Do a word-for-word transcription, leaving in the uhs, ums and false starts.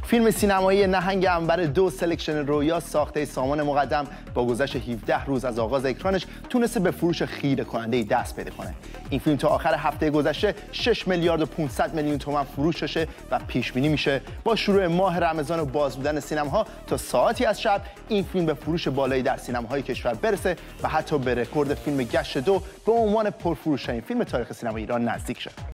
فیلم سینمایی نهنگ عنبر دو سلکشن رویا ساخته سامان مقدم با گذشت هفده روز از آغاز اکرانش تونسته به فروش خیره کننده دست پیدا کنه. این فیلم تا آخر هفته گذشته شش میلیارد و پانصد میلیون تومان فروش داشته و پیش بینی میشه با شروع ماه رمضان و باز بودن سینماها تا ساعتی از شب این فیلم به فروش بالایی در سینماهای کشور برسه و حتی به رکورد فیلم گشت دو به عنوان پرفروش‌ترین فیلم تاریخ سینما ایران نزدیک شه.